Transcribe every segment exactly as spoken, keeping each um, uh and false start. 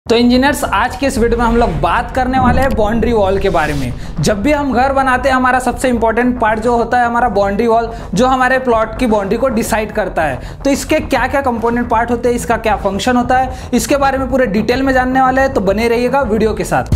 तो इंजीनियर्स, आज के इस वीडियो में हम लोग बात करने वाले हैं बाउंड्री वॉल के बारे में। जब भी हम घर बनाते हैं, हमारा सबसे इंपॉर्टेंट पार्ट जो होता है हमारा बाउंड्री वॉल, जो हमारे प्लॉट की बाउंड्री को डिसाइड करता है। तो इसके क्या क्या कंपोनेंट पार्ट होते हैं, इसका क्या फंक्शन होता है, इसके बारे में पूरे डिटेल में जानने वाले हैं। तो बने रहिएगा वीडियो के साथ।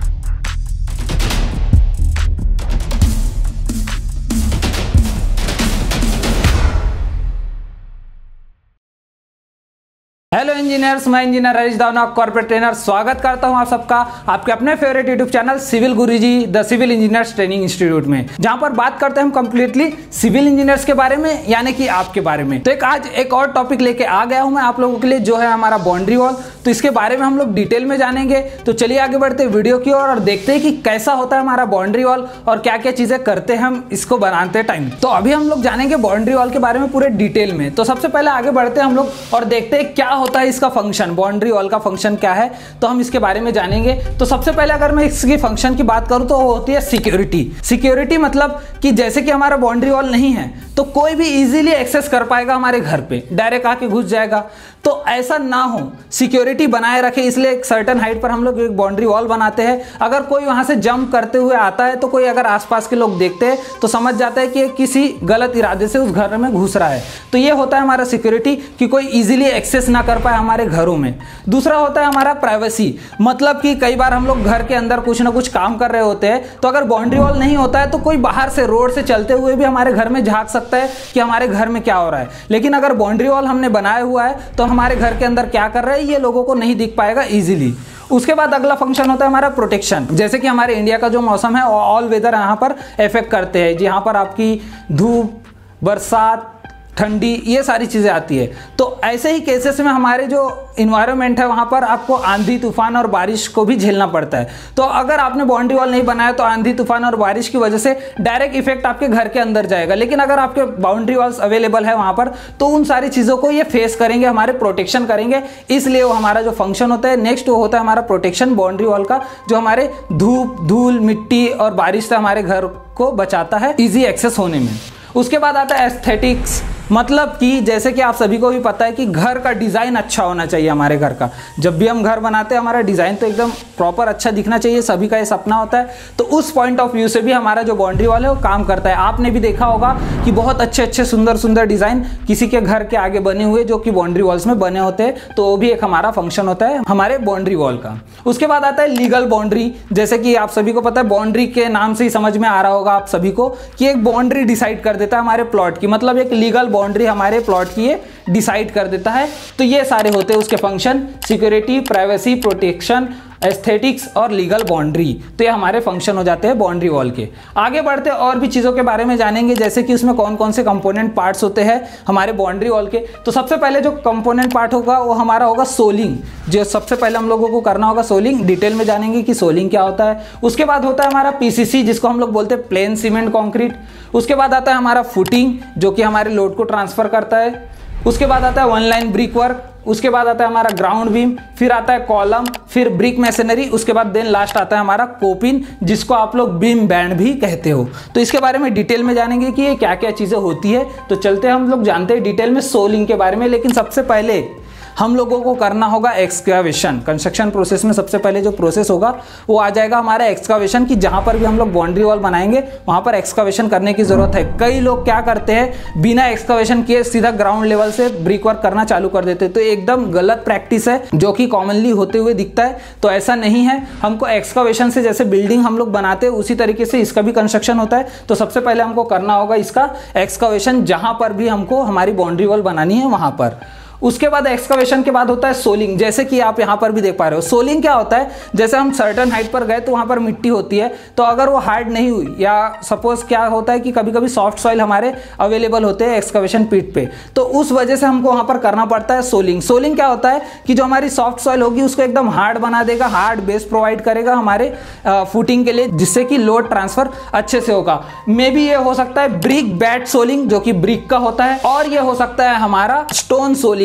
हेलो इंजीनियर्स, मैं engineer Harish Dawana, corporate trainer. स्वागत करता हूं आप सबका आपके अपने favourite YouTube channel civil Guruji the civil engineers training institute में, जहां पर बात करते हैं हम कंप्लीटली सिविल इंजीनियर्स के बारे में, यानी कि आपके बारे में। तो एक आज एक और टॉपिक लेके आ गया हूं मैं आप लोगों के लिए, जो है हमारा बाउंड्री वॉल। तो इसके बारे में हम लोग डिटेल में जानेंगे। तो चलिए आगे बढ़ते वीडियो की ओर और देखते हैं कि कैसा होता है हमारा बाउंड्री वॉल और क्या क्या चीजें करते हैं हम इसको बनाते टाइम। तो अभी हम लोग जानेंगे बाउंड्री वॉल के बारे में पूरे डिटेल में। तो सबसे पहले आगे बढ़ते हैं हम लोग और देखते हैं क्या होता है इसका फंक्शन। बाउंड्री वॉल का फंक्शन क्या है, तो हम इसके बारे में जानेंगे। तो सबसे पहले अगर मैं इसकी फंक्शन की बात करूं तो वो होती है सिक्योरिटी। सिक्योरिटी मतलब कि जैसे कि हमारा बाउंड्री वॉल नहीं है तो कोई भी इजीली एक्सेस कर पाएगा हमारे घर पे, डायरेक्ट आके घुस जाएगा। तो ऐसा ना हो, सिक्योरिटी बनाए रखे, इसलिए एक सर्टेन हाइट पर हम लोग एक बाउंड्री वॉल बनाते हैं। अगर कोई वहां से जंप करते हुए आता है तो कोई अगर आसपास के लोग देखते हैं तो समझ जाता है कि किसी गलत इरादे से उस घर में घुस रहा है। तो ये होता है हमारा सिक्योरिटी, कि कोई इजीली एक्सेस ना कर पाए हमारे घरों में। दूसरा होता है हमारा प्राइवेसी, मतलब कि कई बार हम लोग घर के अंदर कुछ ना कुछ काम कर रहे होते हैं, तो अगर बाउंड्री वॉल नहीं होता है तो कोई बाहर से रोड से चलते हुए भी हमारे घर में झांक सकता है कि हमारे घर में क्या हो रहा है। लेकिन अगर बाउंड्री वॉल हमने बनाया हुआ है तो हमारे घर के अंदर क्या कर रहे हैं ये लोगों को नहीं दिख पाएगा इजीली। उसके बाद अगला फंक्शन होता है हमारा प्रोटेक्शन। जैसे कि हमारे इंडिया का जो मौसम है ऑल वेदर यहाँ पर इफेक्ट करते हैं, यहाँ पर आपकी धूप, बरसात, ठंडी, ये सारी चीज़ें आती है। तो ऐसे ही केसेस में हमारे जो इन्वायरमेंट है वहाँ पर आपको आंधी तूफान और बारिश को भी झेलना पड़ता है। तो अगर आपने बाउंड्री वॉल नहीं बनाया तो आंधी तूफान और बारिश की वजह से डायरेक्ट इफेक्ट आपके घर के अंदर जाएगा। लेकिन अगर आपके बाउंड्री वॉल्स अवेलेबल है वहाँ पर तो उन सारी चीज़ों को ये फेस करेंगे, हमारे प्रोटेक्शन करेंगे। इसलिए वो हमारा जो फंक्शन होता है नेक्स्ट वो होता है हमारा प्रोटेक्शन बाउंड्री वॉल का, जो हमारे धूप, धूल, मिट्टी और बारिश से हमारे घर को बचाता है ईजी एक्सेस होने में। उसके बाद आता है एस्थेटिक्स, मतलब कि जैसे कि आप सभी को भी पता है कि घर का डिज़ाइन अच्छा होना चाहिए हमारे घर का। जब भी हम घर बनाते हैं हमारा डिज़ाइन तो एकदम प्रॉपर अच्छा दिखना चाहिए, सभी का ये सपना होता है। तो उस पॉइंट ऑफ व्यू से भी हमारा जो बाउंड्री वॉल है वो काम करता है। आपने भी देखा होगा कि बहुत अच्छे अच्छे सुंदर सुंदर डिज़ाइन किसी के घर के आगे बने हुए जो कि बाउंड्री वॉल्स में बने होते हैं, तो वो भी एक हमारा फंक्शन होता है हमारे बाउंड्री वॉल का। उसके बाद आता है लीगल बाउंड्री। जैसे कि आप सभी को पता है, बाउंड्री के नाम से ही समझ में आ रहा होगा आप सभी को कि एक बाउंड्री डिसाइड कर देता है हमारे प्लॉट की, मतलब एक लीगल बाउंड्री हमारे प्लॉट की ये डिसाइड कर देता है। तो ये सारे होते हैं उसके function, security, privacy, protection, aesthetics और लीगल बाउंड्री। तो ये हमारे फंक्शन हो जाते हैं बाउंड्री वॉल के। आगे बढ़ते और भी चीज़ों के बारे में जानेंगे, जैसे कि उसमें कौन कौन से कंपोनेंट पार्ट्स होते हैं हमारे बाउंड्री वॉल के। तो सबसे पहले जो कंपोनेंट पार्ट होगा वो हमारा होगा सोलिंग। जो सबसे पहले हम लोगों को करना होगा सोलिंग, डिटेल में जानेंगे कि सोलिंग क्या होता है। उसके बाद होता है हमारा पीसीसी, जिसको हम लोग बोलते हैं प्लेन सीमेंट कॉन्क्रीट। उसके बाद आता है हमारा फुटिंग, जो कि हमारे लोड को ट्रांसफर करता है। उसके बाद आता है वन लाइन ब्रिक वर्क। उसके बाद आता है हमारा ग्राउंड बीम, फिर आता है कॉलम, फिर ब्रिक मैसनरी। उसके बाद देन लास्ट आता है हमारा कोपिन, जिसको आप लोग बीम बैंड भी कहते हो। तो इसके बारे में डिटेल में जानेंगे कि ये क्या क्या चीज़ें होती है। तो चलते हैं हम लोग जानते हैं डिटेल में सोलिंग के बारे में। लेकिन सबसे पहले हम लोगों को करना होगा एक्सकावेशन। कंस्ट्रक्शन प्रोसेस में सबसे पहले जो प्रोसेस होगा वो आ जाएगा हमारा एक्सकावेशन, की जहां पर भी हम लोग बाउंड्री वॉल बनाएंगे वहां पर एक्सकावेशन करने की जरूरत है। कई लोग क्या करते हैं, बिना एक्सकावेशन किए सीधा ग्राउंड लेवल से ब्रिक वर्क करना चालू कर देते हैं। तो एकदम गलत प्रैक्टिस है, जो कि कॉमनली होते हुए दिखता है। तो ऐसा नहीं है, हमको एक्सकावेशन से जैसे बिल्डिंग हम लोग बनाते हैं उसी तरीके से इसका भी कंस्ट्रक्शन होता है। तो सबसे पहले हमको करना होगा इसका एक्सकावेशन, जहां पर भी हमको हमारी बाउंड्री वॉल बनानी है वहां पर। उसके बाद एक्सकावेशन के बाद होता है सोलिंग, जैसे कि आप यहाँ पर भी देख पा रहे हो। सोलिंग क्या होता है, जैसे हम सर्टेन हाइट पर गए तो वहाँ पर मिट्टी होती है, तो अगर वो हार्ड नहीं हुई, या सपोज क्या होता है कि कभी कभी सॉफ्ट सॉइल हमारे अवेलेबल होते हैं एक्सकावेशन पिट पे, तो उस वजह से हमको वहाँ पर करना पड़ता है सोलिंग। सोलिंग क्या होता है कि जो हमारी सॉफ्ट सॉइल होगी उसको एकदम हार्ड बना देगा, हार्ड बेस प्रोवाइड करेगा हमारे फुटिंग के लिए, जिससे कि लोड ट्रांसफर अच्छे से होगा। मे बी ये हो सकता है ब्रिक बैट सोलिंग, जो कि ब्रिक का होता है, और ये हो सकता है हमारा स्टोन सोलिंग,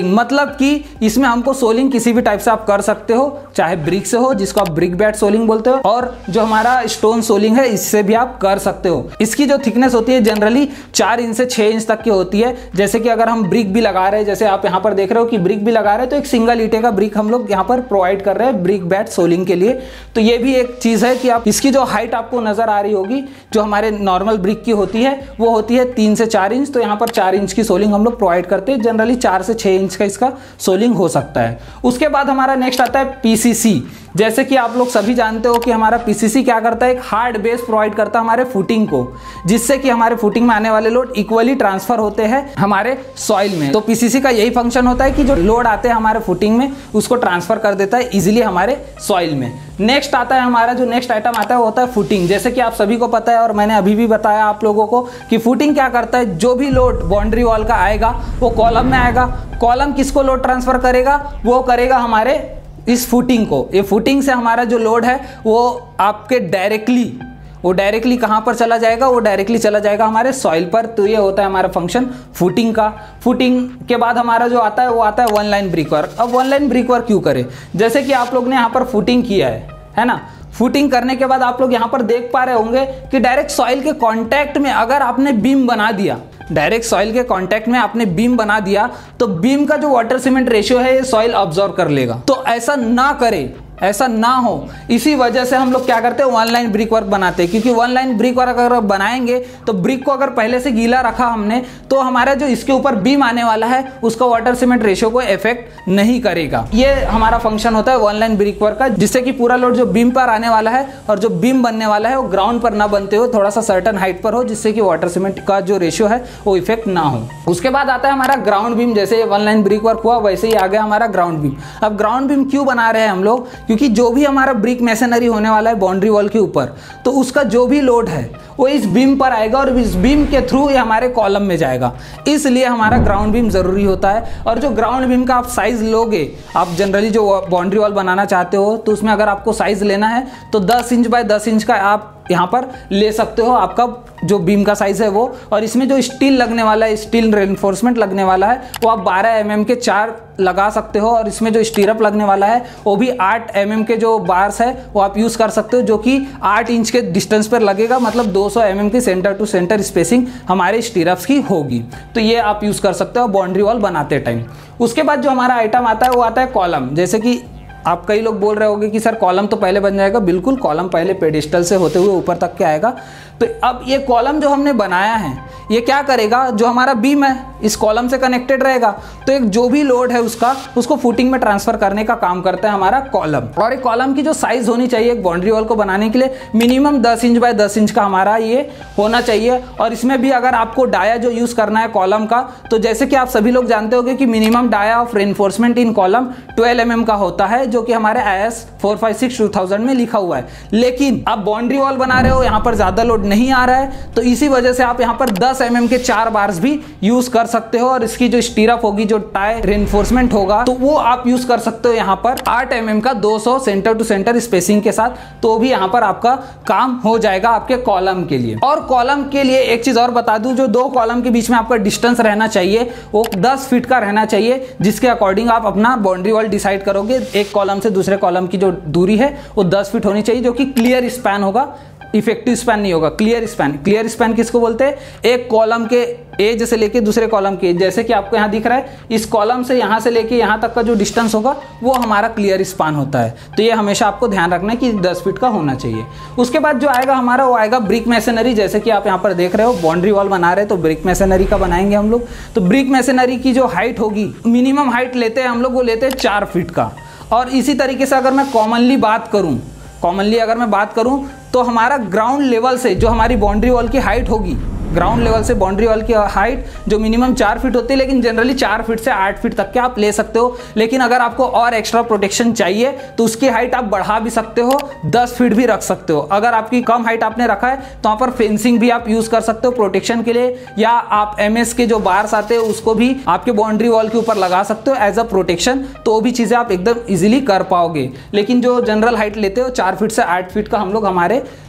सोलिंग, मतलब कि इसमें हमको सोलिंग किसी भी टाइप से आप कर सकते हो, चाहे ब्रिक से हो जिसको आप ब्रिक बैट सोलिंग बोलते हो, और जो हमारा स्टोन सोलिंग है इससे भी आप कर सकते हो। इसकी जो थिकनेस होती है जनरली चार इंच से छह इंच तक की होती है। जैसे कि अगर हम ब्रिक भी लगा रहे हैं, जैसे आप यहाँ पर देख रहे हो कि ब्रिक भी लगा रहे हैं, तो एक सिंगल ईटे का ब्रिक हम लोग यहाँ पर प्रोवाइड कर रहे हैं ब्रिक बैट सोलिंग के लिए। तो ये भी एक चीज है कि आप इसकी जो हाइट आपको नजर आ रही होगी जो हमारे नॉर्मल ब्रिक की होती है वो होती है तीन से चार इंच, तो यहाँ पर चार इंच की सोलिंग हम लोग प्रोवाइड करते हैं। जनरली चार से छह इंच का इसका सोलिंग हो सकता है। उसके बाद हमारा नेक्स्ट आता है पीसीसी। जैसे कि आप लोग सभी जानते हो कि हमारा पीसीसी क्या करता है, एक हार्ड बेस प्रोवाइड करता है हमारे फुटिंग को, जिससे कि हमारे फुटिंग में आने वाले लोड इक्वली ट्रांसफर होते हैं हमारे सॉइल में। तो पीसीसी का यही फंक्शन होता है कि जो लोड आते हैं हमारे फुटिंग में उसको ट्रांसफर कर देता है इजीली हमारे सॉइल में। नेक्स्ट आता है हमारा जो नेक्स्ट आइटम आता है वो होता है फुटिंग। जैसे कि आप सभी को पता है और मैंने अभी भी बताया आप लोगों को कि फुटिंग क्या करता है, जो भी लोड बाउंड्री वॉल का आएगा वो कॉलम में आएगा। कॉलम किसको लोड ट्रांसफर करेगा, वो करेगा हमारे इस फुटिंग को। ये फुटिंग से हमारा जो लोड है वो आपके डायरेक्टली वो डायरेक्टली कहाँ पर चला जाएगा, वो डायरेक्टली चला जाएगा हमारे सॉइल पर। तो ये होता है हमारा फंक्शन फुटिंग का। फुटिंग के बाद हमारा जो आता है वो आता है वन लाइन ब्रिक वर्क। अब वन लाइन ब्रिक वर्क क्यों करें, जैसे कि आप लोग ने यहाँ पर फुटिंग किया है है ना। फुटिंग करने के बाद आप लोग यहाँ पर देख पा रहे होंगे कि डायरेक्ट सॉइल के कांटेक्ट में अगर आपने बीम बना दिया, डायरेक्ट सॉइल के कांटेक्ट में आपने बीम बना दिया, तो बीम का जो वाटर सीमेंट रेशियो है ये सॉइल ऑब्जॉर्व कर लेगा। तो ऐसा ना करे, ऐसा ना हो, इसी वजह से हम लोग क्या करते हैं वन लाइन ब्रिक वर्क बनाते हैं। क्योंकि वन लाइन ब्रिक वर्क अगर बनाएंगे तो ब्रिक को अगर पहले से गीला रखा हमने तो हमारा जो इसके ऊपर बीम आने वाला है उसका वाटर सीमेंट रेशियो को इफेक्ट नहीं करेगा। ये हमारा फंक्शन होता है वन लाइन ब्रिक वर्क का, जिससे कि पूरा लोड जो बीम पर आने वाला है और जो बीम बनने वाला है वो ग्राउंड पर ना बनते हो, थोड़ा सा सर्टन हाइट पर हो, जिससे कि वाटर सीमेंट का जो रेशियो है वो इफेक्ट ना हो। उसके बाद आता है हमारा ग्राउंड बीम। जैसे वन लाइन ब्रिक वर्क हुआ वैसे ही आ गया हमारा ग्राउंड बीम। अब ग्राउंड बीम क्यों बना रहे हैं हम लोग, क्योंकि जो भी हमारा ब्रिक मैसनरी होने वाला है बाउंड्री वॉल के ऊपर, तो उसका जो भी लोड है वो इस बीम पर आएगा और इस बीम के थ्रू ये हमारे कॉलम में जाएगा। इसलिए हमारा ग्राउंड बीम जरूरी होता है। और जो ग्राउंड बीम का आप साइज लोगे, आप जनरली जो बाउंड्री वॉल बनाना चाहते हो तो उसमें अगर आपको साइज लेना है तो दस इंच बाय दस इंच का आप यहाँ पर ले सकते हो, आपका जो बीम का साइज है वो। और इसमें जो स्टील लगने वाला है, स्टील रेनफोर्समेंट लगने वाला है, वो आप बारह एम एम के चार लगा सकते हो। और इसमें जो स्टीरअप लगने वाला है वो भी आठ एम एम के जो बार्स है वो आप यूज कर सकते हो, जो कि आठ इंच के डिस्टेंस पर लगेगा। मतलब दो सौ एम एम की सेंटर टू सेंटर स्पेसिंग हमारे स्टीरअप्स की होगी। तो ये आप यूज कर सकते हो बाउंड्री वॉल बनाते टाइम। उसके बाद जो हमारा आइटम आता है वो आता है कॉलम। जैसे कि आप कई लोग बोल रहे होंगे कि सर कॉलम तो पहले बन जाएगा। बिल्कुल, कॉलम पहले पेडिस्टल से होते हुए ऊपर तक के आएगा। तो अब ये कॉलम जो हमने बनाया है ये क्या करेगा, जो हमारा बीम है इस कॉलम से कनेक्टेड रहेगा, तो एक जो भी लोड है उसका उसको फुटिंग में ट्रांसफर करने का काम करता है हमारा कॉलम। और एक कॉलम की जो साइज होनी चाहिए एक बाउंड्री वॉल को बनाने के लिए मिनिमम दस इंच बाय दस इंच का हमारा ये होना चाहिए। और इसमें भी अगर आपको डाया जो यूज करना है कॉलम का, तो जैसे कि आप सभी लोग जानते होंगे कि minimum dia of reinforcement in column twelve M M का होता है, जो कि हमारे I S four five six two thousand में लिखा हुआ है। लेकिन आप बाउंड्री वॉल बना रहे हो, यहाँ पर ज्यादा लोड नहीं आ रहा है, तो इसी वजह से आप यहाँ पर दस एम एम के चार बार्स भी यूज कर सकते हो। और इसकी जो स्टीरअप होगी, जो टाई रेनफोर्समेंट होगा, तो वो आप यूज कर सकते हो यहाँ पर आठ एम एम का दो सौ सेंटर टू सेंटर स्पेसिंग के साथ। तो भी यहाँ पर आपका काम हो जाएगा आपके कॉलम के लिए। और कॉलम के लिए एक चीज और बता दूं, जो दो कॉलम के बीच में आपका डिस्टेंस रहना चाहिए वो दस फीट का रहना चाहिए, जिसके अकॉर्डिंग आप अपना बाउंड्री वॉल डिसाइड करोगे। एक कॉलम से दूसरे कॉलम की जो दूरी है वो दस फीट होनी चाहिए, जो कि क्लियर स्पैन होगा, इफेक्टिव स्पैन नहीं होगा, क्लियर स्पैन। क्लियर स्पैन किसको बोलते हैं, एक कॉलम के एज से लेके दूसरे कॉलम के, जैसे कि आपको यहाँ दिख रहा है, इस कॉलम से यहाँ से लेके यहाँ तक का जो डिस्टेंस होगा वो हमारा क्लियर स्पैन होता है। तो ये हमेशा आपको ध्यान रखना है कि दस फीट का होना चाहिए। उसके बाद जो आएगा हमारा वो आएगा ब्रिक मैसनरी। जैसे कि आप यहाँ पर देख रहे हो बाउंड्री वॉल बना रहे हैं तो ब्रिक मैसनरी का बनाएंगे हम लोग। तो ब्रिक मैसनरी की जो हाइट होगी, मिनिमम हाइट लेते हैं हम लोग, वो लेते हैं चार फीट का। और इसी तरीके से अगर मैं कॉमनली बात करूं कॉमनली अगर मैं बात करूं तो हमारा ग्राउंड लेवल से जो हमारी बाउंड्री वॉल की हाइट होगी, ग्राउंड लेवल से बाउंड्री वॉल की हाइट जो मिनिमम चार फीट होती है, लेकिन जनरली चार फीट से आठ फीट तक के आप ले सकते हो। लेकिन अगर आपको और एक्स्ट्रा प्रोटेक्शन चाहिए तो उसकी हाइट आप बढ़ा भी सकते हो, दस फीट भी रख सकते हो। अगर आपकी कम हाइट आपने रखा है तो वहाँ पर फेंसिंग भी आप यूज कर सकते हो प्रोटेक्शन के लिए, या आप एम एस के जो बार्स आते हैं उसको भी आपके बाउंड्री वॉल के ऊपर लगा सकते हो एज अ प्रोटेक्शन। तो वो भी चीजें आप एकदम इजिली कर पाओगे। लेकिन जो जनरल हाइट लेते हो चार फीट से आठ फीट का हम लोग हमारे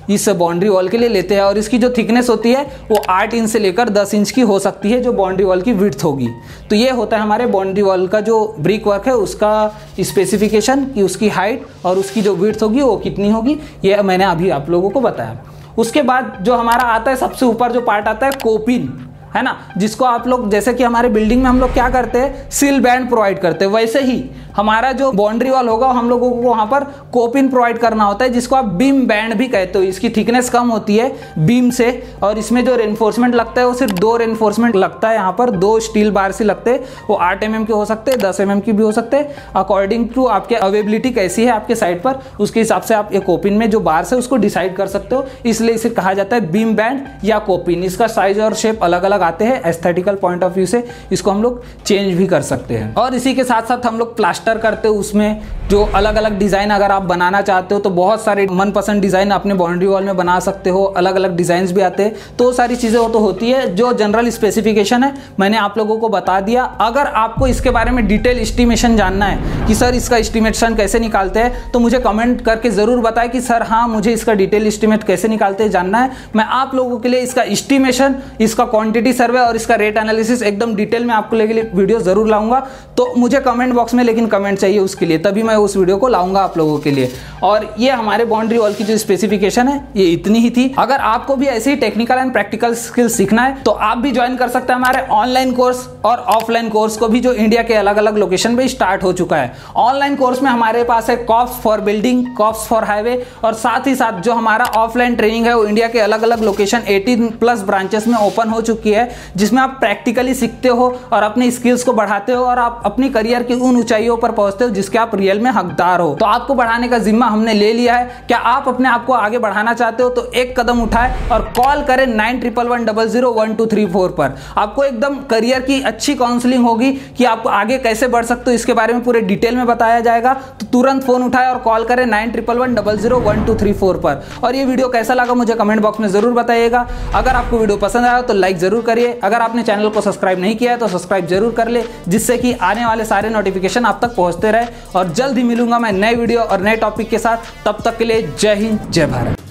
इस बाउंड्री वॉल के लिए लेते हैं और इसकी जो थिकनेस होती है वो आठ इंच से लेकर दस इंच की हो सकती है, जो बाउंड्री वॉल की विड्थ होगी। तो ये होता है हमारे बाउंड्री वॉल का जो ब्रिक वर्क है उसका स्पेसिफिकेशन, कि उसकी हाइट और उसकी जो विड्थ होगी वो कितनी होगी, ये मैंने अभी आप लोगों को बताया। उसके बाद जो हमारा आता है सबसे ऊपर जो पार्ट आता है कोपिन, है ना, जिसको आप लोग जैसे कि हमारे बिल्डिंग में हम लोग क्या करते हैं, सील बैंड प्रोवाइड करते हैं, वैसे ही हमारा जो बाउंड्री वॉल होगा हम लोगों को वहां पर कोपिन प्रोवाइड करना होता है, जिसको आप बीम बैंड भी कहते हो। इसकी थिकनेस कम होती है बीम से और इसमें जो रेनफोर्समेंट लगता है वो सिर्फ दो रेनफोर्समेंट लगता है, यहाँ पर दो स्टील बार से लगते हैं, वो आठ एम एम के हो सकते हैं, दस एम एम की भी हो सकते हैं, अकॉर्डिंग टू आपके अवेलेबिलिटी कैसी है आपके साइड पर, उसके हिसाब से आप ये कोपिन में जो बार्स है उसको डिसाइड कर सकते हो। इसलिए इसे कहा जाता है बीम बैंड या कोपिन। इसका साइज और शेप अलग अलग आते हैं, एस्थेटिकल पॉइंट ऑफ व्यू से इसको हम लोग चेंज भी कर सकते हैं। और इसी के साथ साथ हम लोग प्लास्टर करते हो, उसमें जो अलग अलग डिजाइन अगर आप बनाना चाहते हो तो बहुत सारे मनपसंद डिजाइन अपने बाउंड्री वॉल में बना सकते हो, अलग अलग डिजाइन भी आते हैं। तो सारी चीजें वो तो होती है, जो जनरल स्पेसिफिकेशन है मैंने आप लोगों को बता दिया। अगर आपको इसके बारे में डिटेल एस्टिमेशन जानना है कि सर इसका एस्टिमेशन कैसे निकालते हैं, तो मुझे कमेंट करके जरूर बताएं कि सर हाँ मुझे इसका डिटेल एस्टिमेट कैसे निकालते हैं जानना है। मैं आप लोगों के लिए इसका एस्टिमेशन, इसका क्वांटिटी सर्वे और इसका रेट एनालिसिस एकदम डिटेल में आपको लिए वीडियो जरूर लाऊंगा। तो मुझे कमेंट बॉक्स में लेकिन कमेंट चाहिए उसके लिए, तभी मैं उस वीडियो को लाऊंगा आप लोगों के लिए। और ये हमारे बाउंड्री वॉल की जो स्पेसिफिकेशन है ये इतनी ही थी। अगर आपको भी ऐसे ही टेक्निकल एंड प्रैक्टिकल स्किल सीखना है तो आप भी ज्वाइन कर सकते हैं हमारे ऑनलाइन कोर्स और ऑफलाइन कोर्स को भी, जो इंडिया के अलग अलग लोकेशन पे स्टार्ट हो चुका है। ऑनलाइन कोर्स में हमारे पास है cops for building, cops for highway, और साथ ही साथ जो हमारा ऑफलाइन ट्रेनिंग है वो इंडिया के अलग अलग लोकेशन अठारह प्लस ब्रांचेस में ओपन हो चुकी है, जिसमें आप प्रैक्टिकली सीखते हो और अपने स्किल्स को बढ़ाते हो और आप अपनी करियर की उन ऊंचाइयों पर पहुंचते हो जिसके आप रियल में हकदार हो। तो आपको बढ़ाने का जिम्मा हमने ले लिया है। क्या आप अपने आप को आगे बढ़ाना चाहते हो तो एक कदम उठाए और कॉल करें nine triple one double zero one two three four पर। आपको एकदम करियर की अच्छी काउंसलिंग होगी कि आप आगे कैसे बढ़ सकते हो, इसके बारे में पूरे डिटेल में बताया जाएगा। तो तुरंत फोन उठाए और कॉल करें nine triple one double zero one two three four पर। और ये वीडियो कैसा लगा मुझे कमेंट बॉक्स में जरूर बताइएगा। अगर आपको वीडियो पसंद आया तो लाइक जरूर करिए। अगर आपने चैनल को सब्सक्राइब नहीं किया है तो सब्सक्राइब जरूर कर ले, जिससे कि आने वाले सारे नोटिफिकेशन आप तक पहुंचते रहे। और जल्द ही मिलूंगा मैं नए वीडियो और नए टॉपिक के साथ। तब तक के लिए जय हिंद, जय भारत।